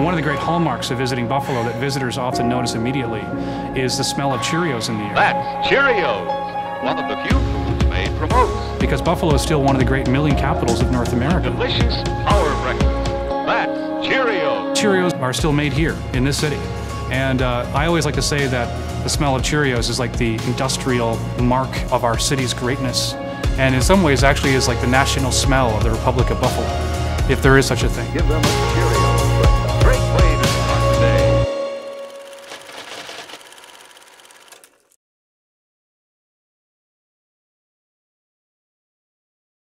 one of the great hallmarks of visiting Buffalo that visitors often notice immediately is the smell of Cheerios in the air. That's Cheerios, one of the few foods made from oats. Because Buffalo is still one of the great milling capitals of North America. Delicious power breakfast. That's Cheerios. Cheerios are still made here in this city. And I always like to say that the smell of Cheerios is like the industrial mark of our city's greatness. And in some ways actually is like the national smell of the Republic of Buffalo, if there is such a thing. Give them a Cheerios.